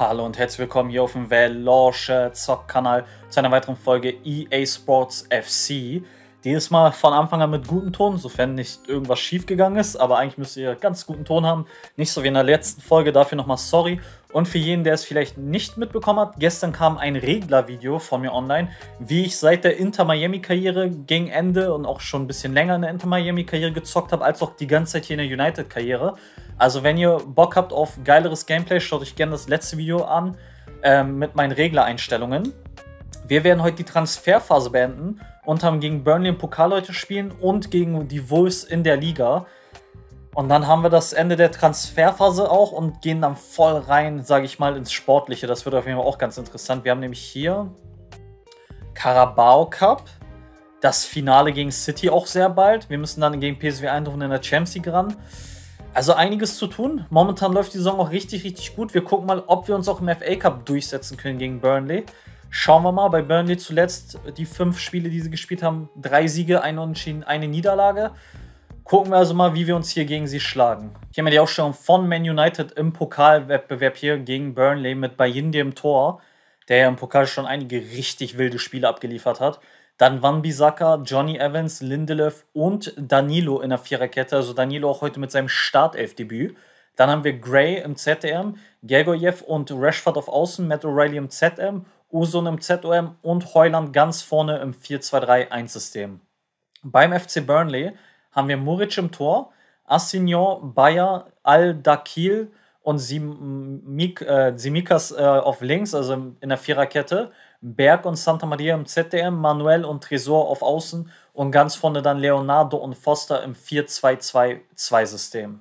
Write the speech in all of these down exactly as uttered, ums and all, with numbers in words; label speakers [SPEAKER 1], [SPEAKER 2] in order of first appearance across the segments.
[SPEAKER 1] Hallo und herzlich willkommen hier auf dem Veloce Zock-Kanal zu einer weiteren Folge E A Sports F C. Dieses Mal von Anfang an mit gutem Ton, sofern nicht irgendwas schief gegangen ist, aber eigentlich müsst ihr ganz guten Ton haben. Nicht so wie in der letzten Folge, dafür nochmal sorry. Und für jeden, der es vielleicht nicht mitbekommen hat, gestern kam ein Regler-Video von mir online, wie ich seit der Inter-Miami-Karriere gegen Ende und auch schon ein bisschen länger in der Inter-Miami-Karriere gezockt habe, als auch die ganze Zeit hier in der United-Karriere. Also wenn ihr Bock habt auf geileres Gameplay, schaut euch gerne das letzte Video an ähm, mit meinen Regler-Einstellungen. Wir werden heute die Transferphase beenden und haben gegen Burnley im Pokal heute spielen und gegen die Wolves in der Liga. Und dann haben wir das Ende der Transferphase auch und gehen dann voll rein, sage ich mal, ins Sportliche. Das wird auf jeden Fall auch ganz interessant. Wir haben nämlich hier Carabao Cup, das Finale gegen City auch sehr bald. Wir müssen dann gegen P S V Eindhoven in der Champions League ran. Also einiges zu tun. Momentan läuft die Saison auch richtig, richtig gut. Wir gucken mal, ob wir uns auch im F A Cup durchsetzen können gegen Burnley. Schauen wir mal, bei Burnley zuletzt die fünf Spiele, die sie gespielt haben, drei Siege, eine Unentschieden, eine Niederlage. Gucken wir also mal, wie wir uns hier gegen sie schlagen. Hier haben wir die Aufstellung von Man United im Pokalwettbewerb hier gegen Burnley mit Bayindi im Tor, der ja im Pokal schon einige richtig wilde Spiele abgeliefert hat. Dann Wan-Bissaka, Johnny Evans, Lindelöf und Danilo in der Viererkette. Also Danilo auch heute mit seinem Startelfdebüt. Dann haben wir Gray im Z M, Gergojew und Rashford auf Außen, Matt O'Reilly im Z M, Ozon im Z O M und Hojlund ganz vorne im vier zwei drei eins System. Beim F C Burnley haben wir Muric im Tor, Assignon, Bayer, Al-Dakil und Simik, äh, Simikas äh, auf links, also in der Viererkette. Berg und Santa Maria im Z D M, Manuel und Tresor auf Außen und ganz vorne dann Leonardo und Foster im vier zwei zwei zwei System.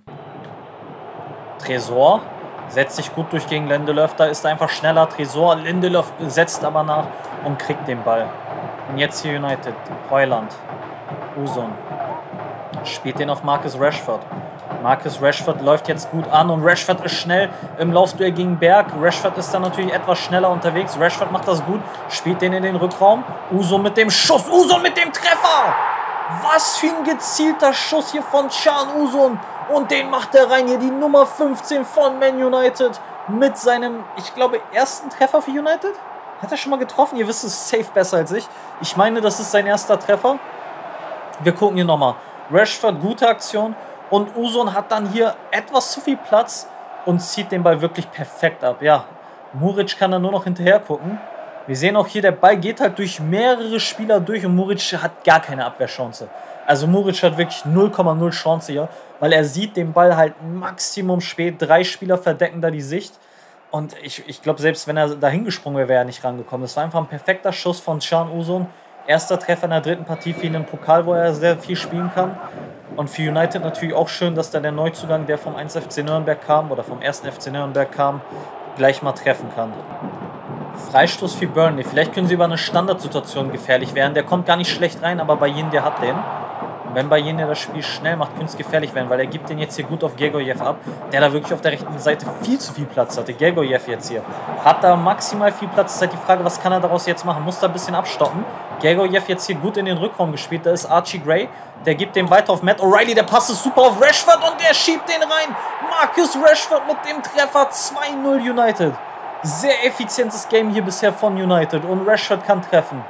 [SPEAKER 1] Tresor setzt sich gut durch gegen Lindelöf, da ist er einfach schneller. Tresor, Lindelöf setzt aber nach und kriegt den Ball. Und jetzt hier United, Hojlund, Ozon, spielt den auf Marcus Rashford. Marcus Rashford läuft jetzt gut an und Rashford ist schnell im Laufduell gegen Berg. Rashford ist dann natürlich etwas schneller unterwegs. Rashford macht das gut, spielt den in den Rückraum. Ozon mit dem Schuss, Ozon mit dem Treffer! Was für ein gezielter Schuss hier von Can Ozon. Und den macht er rein, hier die Nummer fünfzehn von Man United mit seinem, ich glaube, ersten Treffer für United. Hat er schon mal getroffen? Ihr wisst es safe besser als ich. Ich meine, das ist sein erster Treffer. Wir gucken hier nochmal. Rashford, gute Aktion. Und Ozon hat dann hier etwas zu viel Platz und zieht den Ball wirklich perfekt ab. Ja, Muric kann da nur noch hinterher gucken. Wir sehen auch hier, der Ball geht halt durch mehrere Spieler durch und Muric hat gar keine Abwehrchance. Also Muric hat wirklich null Komma null Chance hier, weil er sieht den Ball halt maximum spät. Drei Spieler verdecken da die Sicht. Und ich, ich glaube, selbst wenn er da hingesprungen wäre, wäre er nicht rangekommen. Das war einfach ein perfekter Schuss von Can Ozon. Erster Treffer in der dritten Partie für ihn im Pokal, wo er sehr viel spielen kann. Und für United natürlich auch schön, dass da der Neuzugang, der vom ersten F C Nürnberg kam oder vom ersten F C Nürnberg kam, gleich mal treffen kann. Freistoß für Burnley. Vielleicht können sie über eine Standardsituation gefährlich werden. Der kommt gar nicht schlecht rein, aber Bayindi hat den. Und wenn Bayindi das Spiel schnell macht, könnte es gefährlich werden, weil er gibt den jetzt hier gut auf Gergojew ab, der da wirklich auf der rechten Seite viel zu viel Platz hatte. Gergojew jetzt hier. Hat da maximal viel Platz. Ist halt die Frage, was kann er daraus jetzt machen? Muss da ein bisschen abstoppen. Gergojew jetzt hier gut in den Rückraum gespielt. Da ist Archie Gray. Der gibt den weiter auf Matt O'Reilly. Der passt es super auf Rashford und der schiebt den rein. Marcus Rashford mit dem Treffer. zwei null United. Sehr effizientes Game hier bisher von United. Und Rashford kann treffen.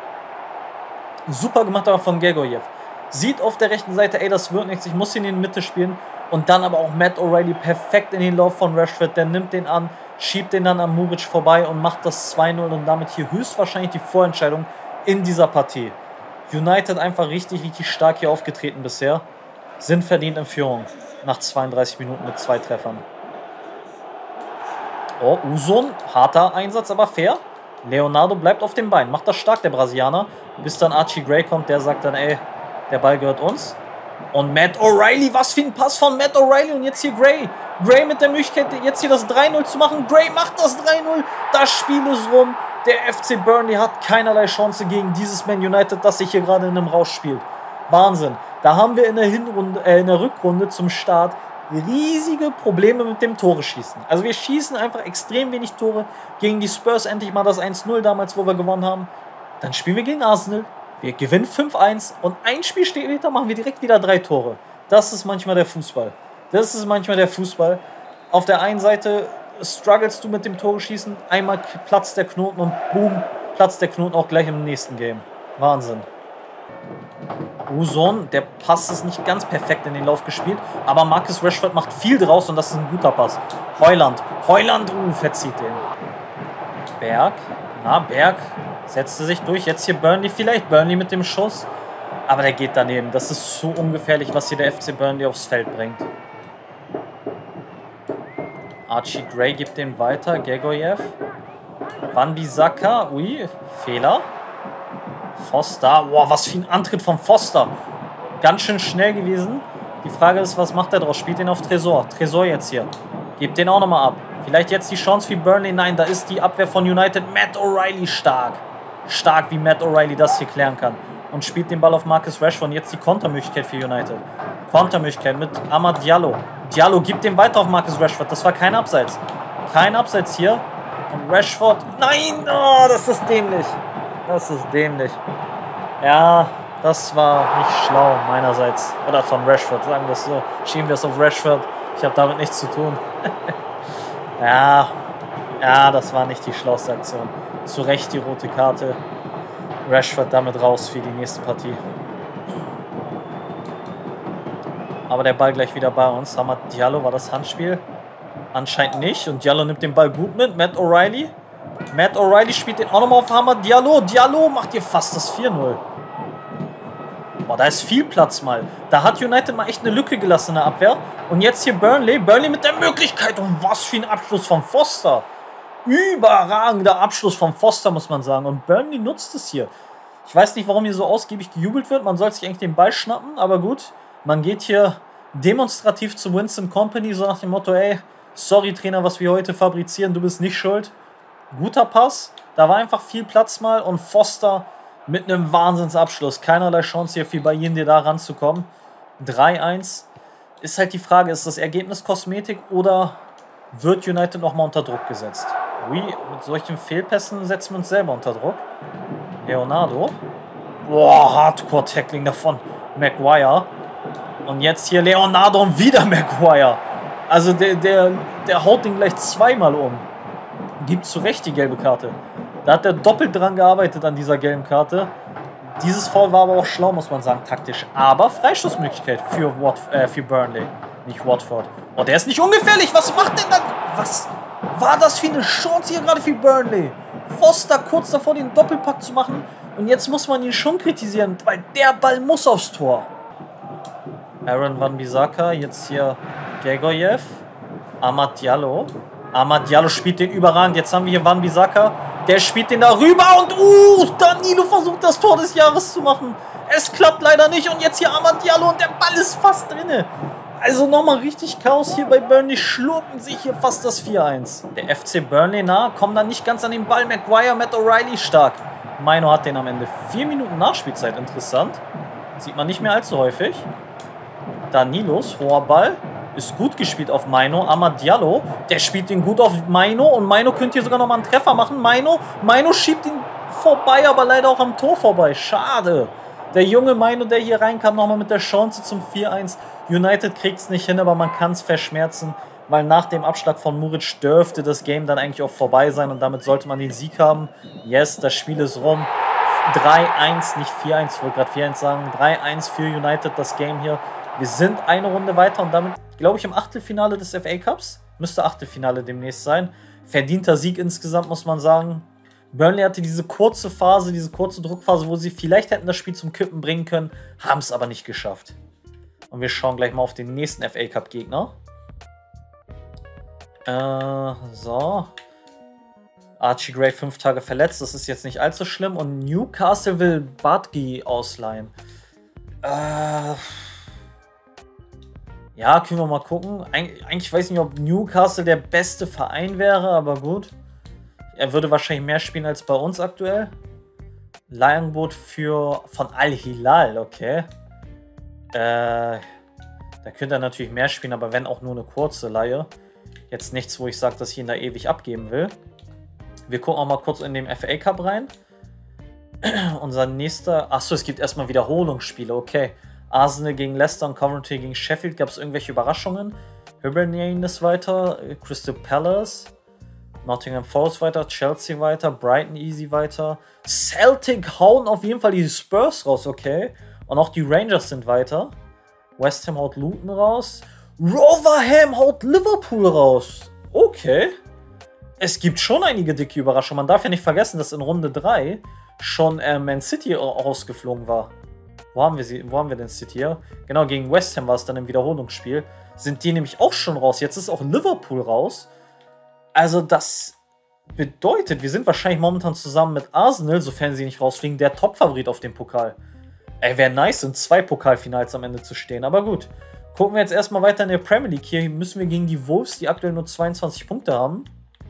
[SPEAKER 1] Super gemacht aber von Gergojew. Sieht auf der rechten Seite, ey, das wird nichts. Ich muss ihn in die Mitte spielen. Und dann aber auch Matt O'Reilly perfekt in den Lauf von Rashford. Der nimmt den an, schiebt den dann an Muric vorbei und macht das zwei null. Und damit hier höchstwahrscheinlich die Vorentscheidung in dieser Partie. United einfach richtig, richtig stark hier aufgetreten bisher. Sind verdient in Führung. Nach zweiunddreißig Minuten mit zwei Treffern. Oh, Ozon. Harter Einsatz, aber fair. Leonardo bleibt auf dem Bein. Macht das stark, der Brasilianer. Bis dann Archie Gray kommt, der sagt dann, ey, der Ball gehört uns. Und Matt O'Reilly, was für ein Pass von Matt O'Reilly. Und jetzt hier Gray. Gray mit der Möglichkeit, jetzt hier das drei null zu machen. Gray macht das drei null. Das Spiel ist rum. Der F C Burnley hat keinerlei Chance gegen dieses Man United, das sich hier gerade in einem Rausch spielt. Wahnsinn. Da haben wir in der, Hinrunde, äh, in der Rückrunde zum Start riesige Probleme mit dem Tore schießen. Also wir schießen einfach extrem wenig Tore. Gegen die Spurs endlich mal das eins null damals, wo wir gewonnen haben. Dann spielen wir gegen Arsenal. Wir gewinnen fünf eins und ein Spiel später machen wir direkt wieder drei Tore. Das ist manchmal der Fußball. Das ist manchmal der Fußball. Auf der einen Seite strugglest du mit dem Tore schießen, einmal platzt der Knoten und boom, platzt der Knoten auch gleich im nächsten Game. Wahnsinn. Uson, der Pass ist nicht ganz perfekt in den Lauf gespielt, aber Marcus Rashford macht viel draus und das ist ein guter Pass. Heuland, Heuland, uh, verzieht den. Berg, na, Berg setzte sich durch, jetzt hier Burnley vielleicht, Burnley mit dem Schuss, aber der geht daneben. Das ist so ungefährlich, was hier der F C Burnley aufs Feld bringt. Archie Gray gibt den weiter, Georgiev, Wan-Bissaka, ui, Fehler. Foster, boah, was für ein Antritt von Foster. Ganz schön schnell gewesen. Die Frage ist, was macht er draus? Spielt den auf Tresor. Tresor jetzt hier. Gebt den auch nochmal ab. Vielleicht jetzt die Chance für Burnley. Nein, da ist die Abwehr von United. Matt O'Reilly stark. Stark, wie Matt O'Reilly das hier klären kann. Und spielt den Ball auf Marcus Rashford. Und jetzt die Kontermöglichkeit für United. Kontermöglichkeit mit Amad Diallo. Diallo gibt den weiter auf Marcus Rashford. Das war kein Abseits. Kein Abseits hier. Und Rashford. Nein, oh, das ist dämlich. Das ist dämlich. Ja, das war nicht schlau meinerseits. Oder von Rashford, sagen wir es so. Schieben wir es auf Rashford. Ich habe damit nichts zu tun. ja, ja, das war nicht die schlauste Aktion. Zu Recht die rote Karte. Rashford damit raus für die nächste Partie. Aber der Ball gleich wieder bei uns. Amad Diallo, war das Handspiel? Anscheinend nicht. Und Diallo nimmt den Ball gut mit. Matt O'Reilly. Matt O'Reilly spielt den auch nochmal auf Hammer. Diallo, Diallo macht hier fast das vier null. Boah, da ist viel Platz mal. Da hat United mal echt eine Lücke gelassen in der Abwehr. Und jetzt hier Burnley. Burnley mit der Möglichkeit. Und was für ein Abschluss von Foster. Überragender Abschluss von Foster, muss man sagen. Und Burnley nutzt es hier. Ich weiß nicht, warum hier so ausgiebig gejubelt wird. Man soll sich eigentlich den Ball schnappen. Aber gut, man geht hier demonstrativ zu Winston Kompany. So nach dem Motto, ey, sorry Trainer, was wir heute fabrizieren. Du bist nicht schuld. Guter Pass, da war einfach viel Platz mal und Foster mit einem Wahnsinnsabschluss. Keinerlei Chance hier für Bayern, da ranzukommen. drei eins. Ist halt die Frage, ist das Ergebnis Kosmetik oder wird United nochmal unter Druck gesetzt? Ui, mit solchen Fehlpässen setzen wir uns selber unter Druck. Leonardo. Boah, Hardcore-Tackling davon. Maguire. Und jetzt hier Leonardo und wieder Maguire. Also der, der, der haut den gleich zweimal um. Gibt zu Recht die gelbe Karte. Da hat er doppelt dran gearbeitet an dieser gelben Karte. Dieses Foul war aber auch schlau, muss man sagen, taktisch. Aber Freistoßmöglichkeit für, Wat äh, für Burnley, nicht Watford. Oh, der ist nicht ungefährlich. Was macht denn da? Was war das für eine Chance hier gerade für Burnley? Foster kurz davor, den Doppelpack zu machen. Und jetzt muss man ihn schon kritisieren, weil der Ball muss aufs Tor. Aaron Wan-Bissaka, jetzt hier Georgiev. Amad Diallo. Amad Diallo spielt den überragend. Jetzt haben wir hier Wan-Bissaka. Der spielt den da rüber und uh, Danilo versucht das Tor des Jahres zu machen. Es klappt leider nicht und jetzt hier Amad Diallo und der Ball ist fast drinne. Also nochmal richtig Chaos hier bei Burnley. Schlucken sich hier fast das vier eins. Der F C Burnley nah, kommt dann nicht ganz an den Ball. Maguire, Matt O'Reilly stark. Maino hat den am Ende. Vier Minuten Nachspielzeit, interessant. Sieht man nicht mehr allzu häufig. Danilos, hoher Ball. Ist gut gespielt auf Maino. Amad Diallo, der spielt den gut auf Maino. Und Maino könnte hier sogar nochmal einen Treffer machen. Maino, Maino schiebt ihn vorbei, aber leider auch am Tor vorbei. Schade. Der junge Maino, der hier reinkam, nochmal mit der Chance zum vier eins. United kriegt es nicht hin, aber man kann es verschmerzen. Weil nach dem Abschlag von Muric dürfte das Game dann eigentlich auch vorbei sein. Und damit sollte man den Sieg haben. Yes, das Spiel ist rum. drei eins, nicht vier eins, ich wollte gerade vier eins sagen. drei eins für United, das Game hier. Wir sind eine Runde weiter und damit, glaube ich, im Achtelfinale des F A Cups. Müsste Achtelfinale demnächst sein. Verdienter Sieg insgesamt, muss man sagen. Burnley hatte diese kurze Phase, diese kurze Druckphase, wo sie vielleicht hätten das Spiel zum Kippen bringen können, haben es aber nicht geschafft. Und wir schauen gleich mal auf den nächsten F A Cup Gegner. Äh, so. Archie Gray fünf Tage verletzt, das ist jetzt nicht allzu schlimm. Und Newcastle will Badgi ausleihen. Äh... Ja, können wir mal gucken. Eig eigentlich weiß ich nicht, ob Newcastle der beste Verein wäre, aber gut. Er würde wahrscheinlich mehr spielen als bei uns aktuell. Leihangebot für von Al-Hilal, okay. Äh, da könnte er natürlich mehr spielen, aber wenn auch nur eine kurze Leihe. Jetzt nichts, wo ich sage, dass ich ihn da ewig abgeben will. Wir gucken auch mal kurz in den F A Cup rein. Unser nächster... Achso, es gibt erstmal Wiederholungsspiele, okay. Arsenal gegen Leicester und Coventry gegen Sheffield. Gab es irgendwelche Überraschungen? Hibernian ist weiter, Crystal Palace, Nottingham Forest weiter, Chelsea weiter, Brighton easy weiter. Celtic hauen auf jeden Fall die Spurs raus, okay. Und auch die Rangers sind weiter. West Ham haut Luton raus. Rotherham haut Liverpool raus. Okay. Es gibt schon einige dicke Überraschungen. Man darf ja nicht vergessen, dass in Runde drei schon äh, Man City rausgeflogen war. Wo haben wir sie? Wo haben wir denn City hier? Genau, gegen West Ham war es dann im Wiederholungsspiel. Sind die nämlich auch schon raus. Jetzt ist auch Liverpool raus. Also das bedeutet, wir sind wahrscheinlich momentan zusammen mit Arsenal, sofern sie nicht rausfliegen, der Top-Favorit auf dem Pokal. Ey, wäre nice, in zwei Pokalfinals am Ende zu stehen. Aber gut, gucken wir jetzt erstmal weiter in der Premier League. Hier müssen wir gegen die Wolves, die aktuell nur zweiundzwanzig Punkte haben,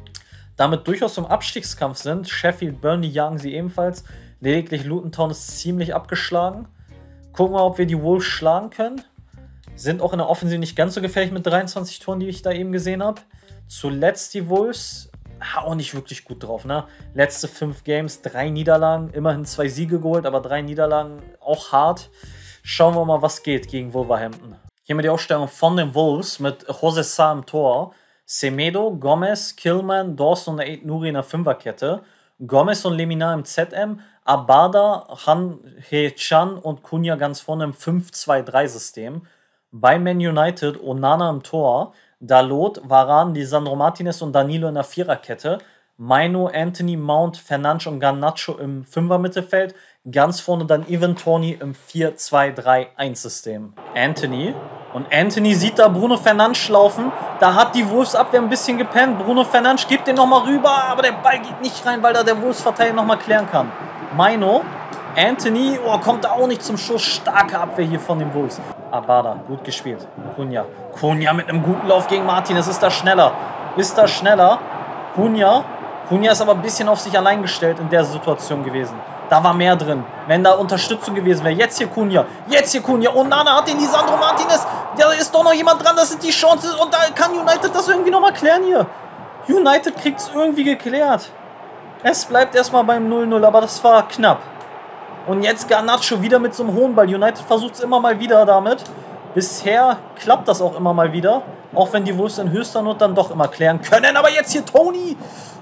[SPEAKER 1] damit durchaus im Abstiegskampf sind. Sheffield, Burnley jagen sie ebenfalls. Lediglich Luton Town ist ziemlich abgeschlagen. Gucken wir, ob wir die Wolves schlagen können. Sind auch in der Offensive nicht ganz so gefährlich mit dreiundzwanzig Toren, die ich da eben gesehen habe. Zuletzt die Wolves auch nicht wirklich gut drauf, ne? Letzte fünf Games, drei Niederlagen, immerhin zwei Siege geholt, aber drei Niederlagen auch hart. Schauen wir mal, was geht gegen Wolverhampton. Hier mit der Aufstellung von den Wolves mit José Sá im Tor, Semedo, Gomez, Kilman, Dawson und Ait Nouri in der Fünferkette, Gomez und Lemina im Z M, Abada, Han He-Chan und Cunha ganz vorne im fünf zwei drei System. Bei Man United Onana im Tor, Dalot, Varane, Lisandro Martinez und Danilo in der Viererkette, Maino, Anthony, Mount, Fernandes und Garnacho im Fünfer-Mittelfeld, ganz vorne dann Ivan Toney im vier zwei drei eins System. Anthony, und Anthony sieht da Bruno Fernandes laufen, da hat die Wolves-Abwehr ein bisschen gepennt, Bruno Fernandes gibt den nochmal rüber, aber der Ball geht nicht rein, weil da der Wolves-Verteidiger nochmal klären kann. Maino, Anthony, oh, kommt da auch nicht zum Schuss, starke Abwehr hier von den Wolves. Abada, gut gespielt. Cunha. Cunha mit einem guten Lauf gegen Martinez. Ist da schneller? Ist da schneller? Cunha. Cunha ist aber ein bisschen auf sich allein gestellt in der Situation gewesen. Da war mehr drin. Wenn da Unterstützung gewesen wäre. Jetzt hier Cunha. Jetzt hier Cunha. Und Nana hat den Lisandro Martinez. Da ist doch noch jemand dran. Das sind die Chancen. Und da kann United das irgendwie nochmal klären hier. United kriegt es irgendwie geklärt. Es bleibt erstmal beim null null. Aber das war knapp. Und jetzt Garnacho wieder mit so einem hohen Ball. United versucht es immer mal wieder damit. Bisher klappt das auch immer mal wieder. Auch wenn die Wolves in höchster Not dann doch immer klären können. Aber jetzt hier Toney.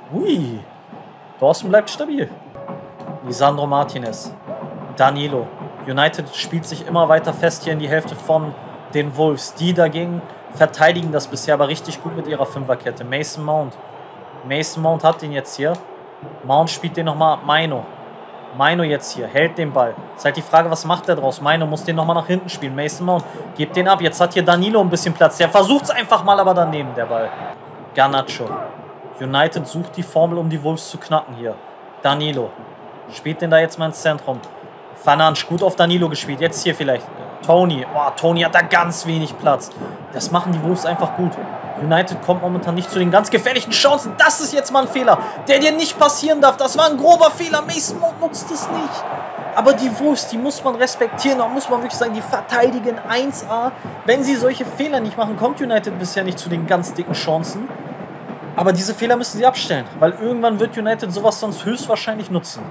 [SPEAKER 1] Ui. Dawson bleibt stabil. Lisandro Martinez. Danilo. United spielt sich immer weiter fest hier in die Hälfte von den Wolves. Die dagegen verteidigen das bisher aber richtig gut mit ihrer Fünferkette. Mason Mount. Mason Mount hat den jetzt hier. Mount spielt den nochmal ab. Maino. Maino jetzt hier, hält den Ball. Ist halt die Frage, was macht der draus? Maino muss den nochmal nach hinten spielen. Mason Mount gibt den ab. Jetzt hat hier Danilo ein bisschen Platz. Der versucht es einfach mal, aber daneben der Ball. Garnacho. United sucht die Formel, um die Wolves zu knacken hier. Danilo. Spielt den da jetzt mal ins Zentrum. Fernandes, gut auf Danilo gespielt. Jetzt hier vielleicht Toney. Oh, Toney hat da ganz wenig Platz. Das machen die Wolves einfach gut. United kommt momentan nicht zu den ganz gefährlichen Chancen. Das ist jetzt mal ein Fehler, der dir nicht passieren darf. Das war ein grober Fehler. Mason Mount nutzt es nicht. Aber die Wolves, die muss man respektieren. Da muss man wirklich sagen, die verteidigen eins A. Wenn sie solche Fehler nicht machen, kommt United bisher nicht zu den ganz dicken Chancen. Aber diese Fehler müssen sie abstellen, weil irgendwann wird United sowas sonst höchstwahrscheinlich nutzen.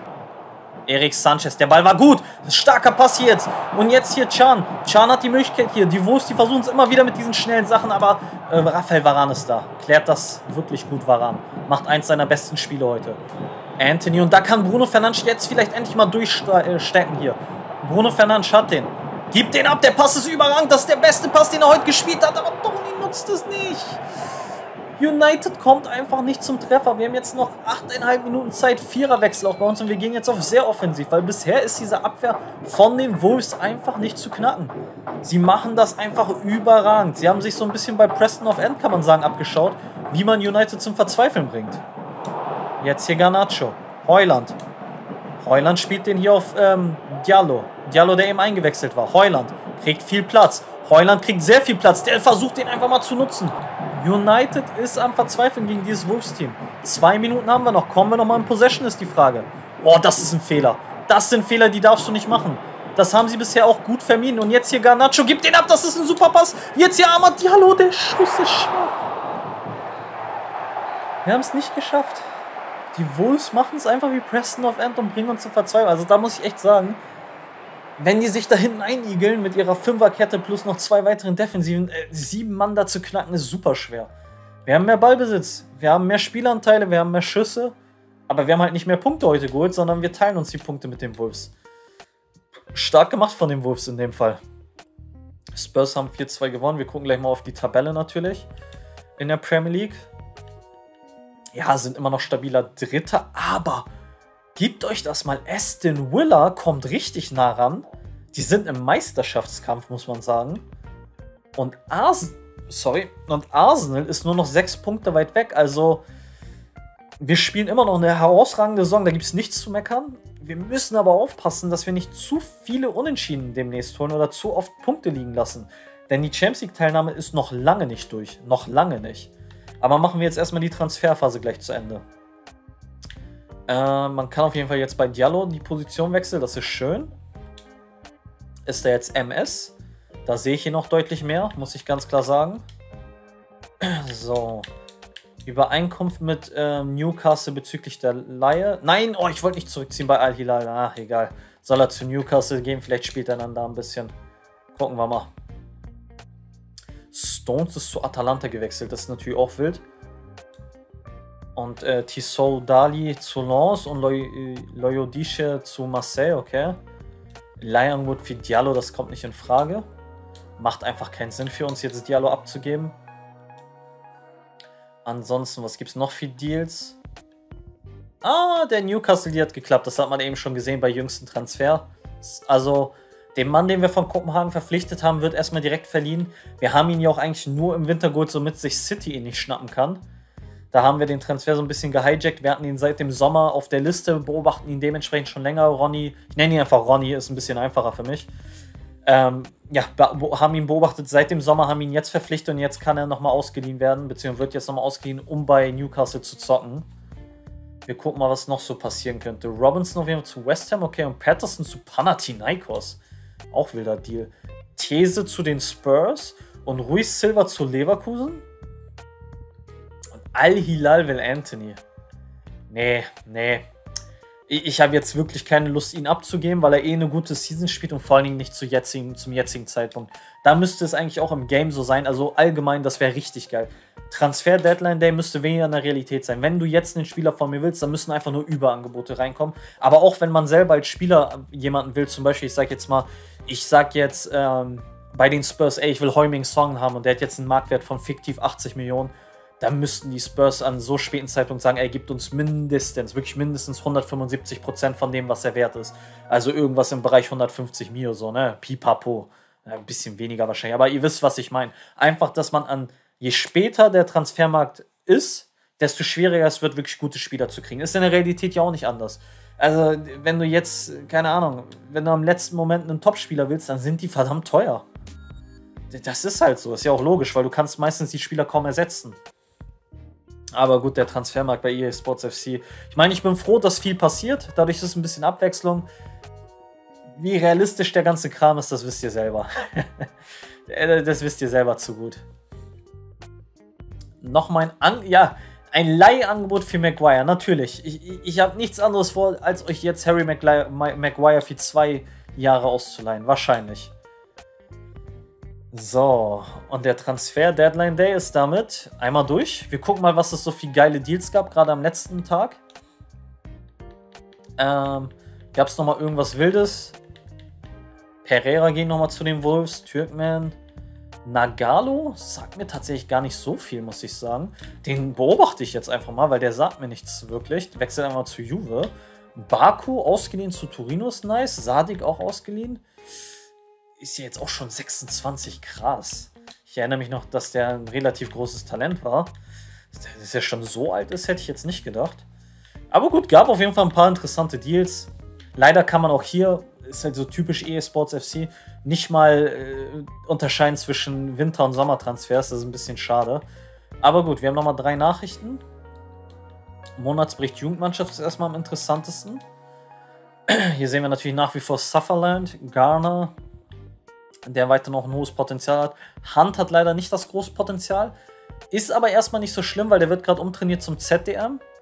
[SPEAKER 1] Erik Sanchez, der Ball war gut. Starker Pass hier jetzt. Und jetzt hier Can. Can hat die Möglichkeit hier. Die Wolves, die versuchen es immer wieder mit diesen schnellen Sachen, aber äh, Raphael Varane ist da. Klärt das wirklich gut, Varane. Macht eins seiner besten Spiele heute. Anthony, und da kann Bruno Fernandes jetzt vielleicht endlich mal durchstecken hier. Bruno Fernandes hat den. Gibt den ab, der Pass ist überragend. Das ist der beste Pass, den er heute gespielt hat, aber Toney nutzt es nicht. United kommt einfach nicht zum Treffer. Wir haben jetzt noch achteinhalb Minuten Zeit. Viererwechsel auch bei uns und wir gehen jetzt auf sehr offensiv, weil bisher ist diese Abwehr von den Wolves einfach nicht zu knacken. Sie machen das einfach überragend. Sie haben sich so ein bisschen bei Preston of End, kann man sagen, abgeschaut, wie man United zum Verzweifeln bringt. Jetzt hier Garnacho. Heuland. Heuland spielt den hier auf ähm, Diallo. Diallo, der eben eingewechselt war. Heuland kriegt viel Platz. Heuland kriegt sehr viel Platz. Der versucht, den einfach mal zu nutzen. United ist am Verzweifeln gegen dieses Wolves-Team. Zwei Minuten haben wir noch. Kommen wir noch mal in Possession, ist die Frage. Oh, das ist ein Fehler. Das sind Fehler, die darfst du nicht machen. Das haben sie bisher auch gut vermieden. Und jetzt hier Garnacho, gibt den ab. Das ist ein super Pass. Jetzt hier Amad Diallo. Der Schuss ist schwach. Wir haben es nicht geschafft. Die Wolves machen es einfach wie Preston of End und bringen uns zur Verzweiflung. Also da muss ich echt sagen, wenn die sich da hinten einigeln mit ihrer Fünferkette plus noch zwei weiteren Defensiven, äh, sieben Mann da zu knacken, ist super schwer. Wir haben mehr Ballbesitz, wir haben mehr Spielanteile, wir haben mehr Schüsse, aber wir haben halt nicht mehr Punkte heute geholt, sondern wir teilen uns die Punkte mit den Wolves. Stark gemacht von den Wolves in dem Fall. Spurs haben vier zwei gewonnen, wir gucken gleich mal auf die Tabelle natürlich in der Premier League. Ja, sind immer noch stabiler Dritter, aber gebt euch das mal. Aston Villa kommt richtig nah ran. Die sind im Meisterschaftskampf, muss man sagen. Und, Ars Sorry. Und Arsenal ist nur noch sechs Punkte weit weg. Also, wir spielen immer noch eine herausragende Saison. Da gibt es nichts zu meckern. Wir müssen aber aufpassen, dass wir nicht zu viele Unentschieden demnächst holen oder zu oft Punkte liegen lassen. Denn die Champions League-Teilnahme ist noch lange nicht durch. Noch lange nicht. Aber machen wir jetzt erstmal die Transferphase gleich zu Ende. Äh, man kann auf jeden Fall jetzt bei Diallo die Position wechseln, das ist schön. Ist er jetzt M S? Da sehe ich ihn noch deutlich mehr, muss ich ganz klar sagen. So. Übereinkunft mit ähm, Newcastle bezüglich der Leihe. Nein, oh, ich wollte nicht zurückziehen bei Al-Hilal. Ach, egal. Soll er zu Newcastle gehen? Vielleicht spielt er dann da ein bisschen. Gucken wir mal. Stones ist zu Atalanta gewechselt, das ist natürlich auch wild. Und äh, Tissot Dali zu Lens und Loyodiche zu Marseille, okay. Leihangebot für Diallo, das kommt nicht in Frage. Macht einfach keinen Sinn für uns, jetzt Diallo abzugeben. Ansonsten, was gibt es noch für Deals? Ah, der Newcastle-Deal hat geklappt, das hat man eben schon gesehen bei jüngsten Transfer. Also, den Mann, den wir von Kopenhagen verpflichtet haben, wird erstmal direkt verliehen. Wir haben ihn ja auch eigentlich nur im Winter geholt, somit sich City ihn nicht schnappen kann. Da haben wir den Transfer so ein bisschen gehijackt. Wir hatten ihn seit dem Sommer auf der Liste, beobachten ihn dementsprechend schon länger. Ronny, ich nenne ihn einfach Ronny, ist ein bisschen einfacher für mich. Ähm, ja, haben ihn beobachtet seit dem Sommer, haben ihn jetzt verpflichtet und jetzt kann er nochmal ausgeliehen werden, beziehungsweise wird jetzt nochmal ausgeliehen, um bei Newcastle zu zocken. Wir gucken mal, was noch so passieren könnte. Robinson auf jeden Fall zu West Ham, okay, und Patterson zu Panathinaikos. Auch wilder Deal. These zu den Spurs und Ruiz Silva zu Leverkusen. Al-Hilal will Anthony. Nee, nee. Ich, ich habe jetzt wirklich keine Lust, ihn abzugeben, weil er eh eine gute Season spielt und vor allen Dingen nicht zu jetzigen, zum jetzigen Zeitpunkt. Da müsste es eigentlich auch im Game so sein. Also allgemein, das wäre richtig geil. Transfer-Deadline-Day müsste weniger in der Realität sein. Wenn du jetzt einen Spieler von mir willst, dann müssen einfach nur Überangebote reinkommen. Aber auch wenn man selber als Spieler jemanden will, zum Beispiel, ich sag jetzt mal, ich sag jetzt ähm, bei den Spurs, ey, ich will Heung-min Son haben und der hat jetzt einen Marktwert von fiktiv achtzig Millionen. Dann müssten die Spurs an so späten Zeitpunkt sagen, er gibt uns mindestens, wirklich mindestens hundertfünfundsiebzig Prozent von dem, was er wert ist. Also irgendwas im Bereich hundertfünfzig Mio, so, ne? Pipapo. Ja, ein bisschen weniger wahrscheinlich, aber ihr wisst, was ich meine. Einfach, dass man an, je später der Transfermarkt ist, desto schwieriger es wird, wirklich gute Spieler zu kriegen. Ist in der Realität ja auch nicht anders. Also, wenn du jetzt, keine Ahnung, wenn du am letzten Moment einen Topspieler willst, dann sind die verdammt teuer. Das ist halt so, ist ja auch logisch, weil du kannst meistens die Spieler kaum ersetzen. Aber gut, der Transfermarkt bei E A Sports F C. Ich meine, ich bin froh, dass viel passiert. Dadurch ist es ein bisschen Abwechslung. Wie realistisch der ganze Kram ist, das wisst ihr selber. Das wisst ihr selber zu gut. Noch mein An... Ja, ein Leihangebot für Maguire. Natürlich. Ich, ich, ich habe nichts anderes vor, als euch jetzt Harry Maguire für zwei Jahre auszuleihen. Wahrscheinlich. So, und der Transfer-Deadline-Day ist damit einmal durch. Wir gucken mal, was es so viele geile Deals gab, gerade am letzten Tag. Ähm, gab es nochmal irgendwas Wildes? Pereira ging nochmal zu den Wolves, Türkman. Nagalo sagt mir tatsächlich gar nicht so viel, muss ich sagen. Den beobachte ich jetzt einfach mal, weil der sagt mir nichts wirklich. Wechselt einfach zu Juve. Baku ausgeliehen zu Torino ist nice. Sadik auch ausgeliehen. Ist ja jetzt auch schon sechsundzwanzig, krass. Ich erinnere mich noch, dass der ein relativ großes Talent war. Dass er schon so alt ist, hätte ich jetzt nicht gedacht. Aber gut, gab auf jeden Fall ein paar interessante Deals. Leider kann man auch hier, ist halt so typisch E A Sports F C, nicht mal äh, unterscheiden zwischen Winter- und Sommertransfers. Das ist ein bisschen schade. Aber gut, wir haben nochmal drei Nachrichten. Monatsbericht Jugendmannschaft ist erstmal am interessantesten. Hier sehen wir natürlich nach wie vor Sutherland, Garner, der weiter noch ein hohes Potenzial hat. Hunt hat leider nicht das große Potenzial. Ist aber erstmal nicht so schlimm, weil der wird gerade umtrainiert zum Z D M.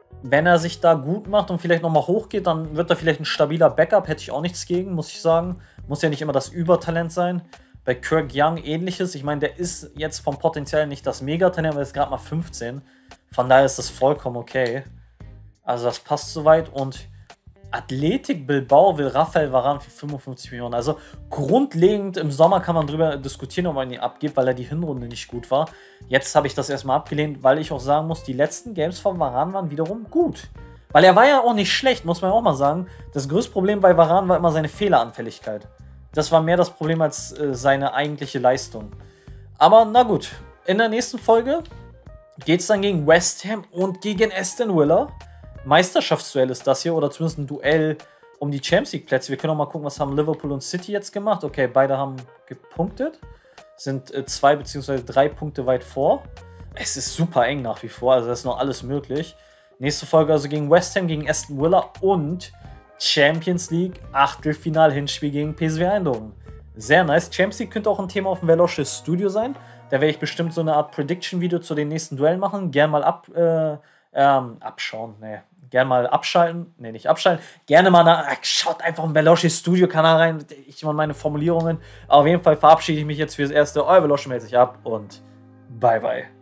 [SPEAKER 1] Wenn er sich da gut macht und vielleicht nochmal hochgeht, dann wird er vielleicht ein stabiler Backup. Hätte ich auch nichts gegen, muss ich sagen. Muss ja nicht immer das Übertalent sein. Bei Kirk Young ähnliches. Ich meine, der ist jetzt vom Potenzial nicht das Megatalent, aber er ist gerade mal fünfzehn. Von daher ist das vollkommen okay. Also das passt soweit. Und Athletik Bilbao will Rafael Varane für fünfundfünfzig Millionen. Also grundlegend im Sommer kann man darüber diskutieren, ob man ihn abgibt, weil er die Hinrunde nicht gut war. Jetzt habe ich das erstmal abgelehnt, weil ich auch sagen muss, die letzten Games von Varane waren wiederum gut. Weil er war ja auch nicht schlecht, muss man auch mal sagen. Das größte Problem bei Varane war immer seine Fehleranfälligkeit. Das war mehr das Problem als äh, seine eigentliche Leistung. Aber na gut, in der nächsten Folge geht es dann gegen West Ham und gegen Aston Villa. Meisterschaftsduell ist das hier, oder zumindest ein Duell um die Champions League Plätze. Wir können auch mal gucken, was haben Liverpool und City jetzt gemacht. Okay, beide haben gepunktet, sind äh, zwei bzw. drei Punkte weit vor. Es ist super eng nach wie vor, also da ist noch alles möglich. Nächste Folge also gegen West Ham, gegen Aston Villa und Champions League Achtelfinal-Hinspiel gegen P S V Eindhoven. Sehr nice. Champions League könnte auch ein Thema auf dem Velocious Studio sein. Da werde ich bestimmt so eine Art Prediction-Video zu den nächsten Duellen machen. Gern mal ab, äh, ähm, abschauen, ne. Gern mal abschalten, ne, nicht abschalten. Gerne mal nach, schaut einfach im Velocious Studio Kanal rein. Ich mal meine Formulierungen. Aber auf jeden Fall verabschiede ich mich jetzt fürs erste. Euer Veloci meldet sich ab und bye bye.